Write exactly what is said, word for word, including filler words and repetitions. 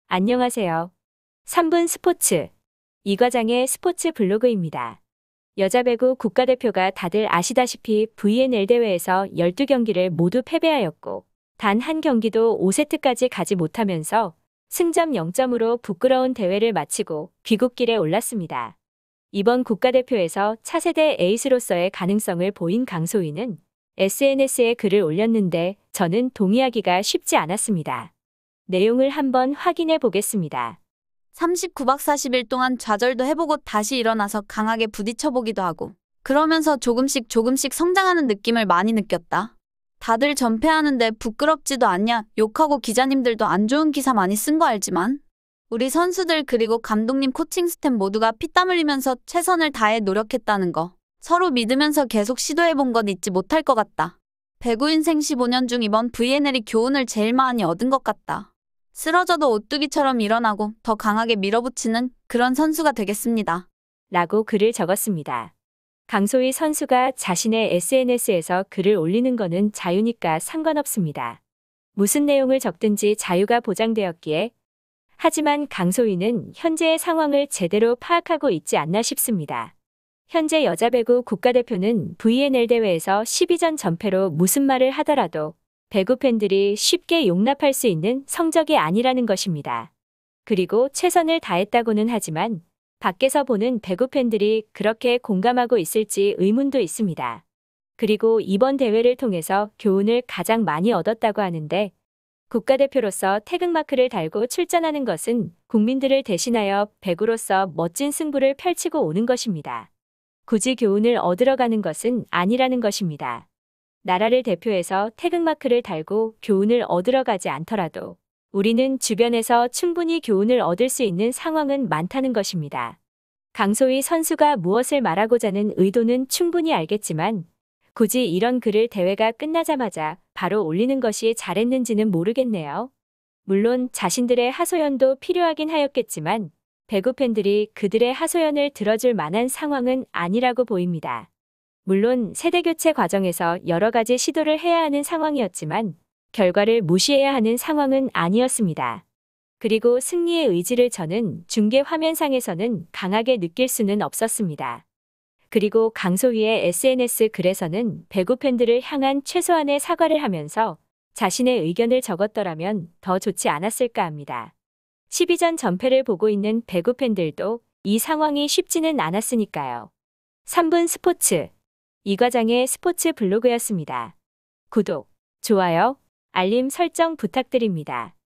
안녕하세요. 삼 분 스포츠 이과장의 스포츠 블로그입니다. 여자 배구 국가대표가 다들 아시다시피 브이엔엘 대회에서 열두 경기를 모두 패배하였고 단 한 경기도 오 세트까지 가지 못하면서 승점 영 점으로 부끄러운 대회를 마치고 귀국길에 올랐습니다. 이번 국가대표에서 차세대 에이스로서의 가능성을 보인 강소희는 에스엔에스에 글을 올렸는데 저는 동의하기가 쉽지 않았습니다. 내용을 한번 확인해 보겠습니다. 삼십구 박 사십 일 동안 좌절도 해보고 다시 일어나서 강하게 부딪혀보기도 하고 그러면서 조금씩 조금씩 성장하는 느낌을 많이 느꼈다. 다들 전패하는데 부끄럽지도 않냐 욕하고 기자님들도 안 좋은 기사 많이 쓴 거 알지만 우리 선수들 그리고 감독님 코칭 스텝 모두가 피땀 흘리면서 최선을 다해 노력했다는 거 서로 믿으면서 계속 시도해본 건 잊지 못할 것 같다. 배구 인생 십오 년 중 이번 브이엔엘이 교훈을 제일 많이 얻은 것 같다. 쓰러져도 오뚜기처럼 일어나고 더 강하게 밀어붙이는 그런 선수가 되겠습니다. 라고 글을 적었습니다. 강소희 선수가 자신의 에스엔에스에서 글을 올리는 거는 자유니까 상관없습니다. 무슨 내용을 적든지 자유가 보장되었기에 하지만 강소희는 현재의 상황을 제대로 파악하고 있지 않나 싶습니다. 현재 여자 배구 국가대표는 브이엔엘 대회에서 십이 전 전패로 무슨 말을 하더라도 배구 팬들이 쉽게 용납할 수 있는 성적이 아니라는 것입니다. 그리고 최선을 다했다고는 하지만 밖에서 보는 배구 팬들이 그렇게 공감하고 있을지 의문도 있습니다. 그리고 이번 대회를 통해서 교훈을 가장 많이 얻었다고 하는데 국가대표로서 태극마크를 달고 출전하는 것은 국민들을 대신하여 배구로서 멋진 승부를 펼치고 오는 것입니다. 굳이 교훈을 얻으러 가는 것은 아니라는 것입니다. 나라를 대표해서 태극마크를 달고 교훈을 얻으러 가지 않더라도 우리는 주변에서 충분히 교훈을 얻을 수 있는 상황은 많다는 것입니다. 강소희 선수가 무엇을 말하고자는 의도는 충분히 알겠지만 굳이 이런 글을 대회가 끝나자마자 바로 올리는 것이 잘했는지는 모르겠네요. 물론 자신들의 하소연도 필요하긴 하였겠지만 배구 팬들이 그들의 하소연을 들어줄 만한 상황은 아니라고 보입니다. 물론 세대교체 과정에서 여러 가지 시도를 해야 하는 상황이었지만 결과를 무시해야 하는 상황은 아니었습니다. 그리고 승리의 의지를 저는 중계 화면상에서는 강하게 느낄 수는 없었습니다. 그리고 강소희의 에스엔에스 글에서는 배구 팬들을 향한 최소한의 사과를 하면서 자신의 의견을 적었더라면 더 좋지 않았을까 합니다. 십이 전 전패를 보고 있는 배구 팬들도 이 상황이 쉽지는 않았으니까요. 삼 분 스포츠 이과장의 스포츠 블로그였습니다. 구독, 좋아요, 알림 설정 부탁드립니다.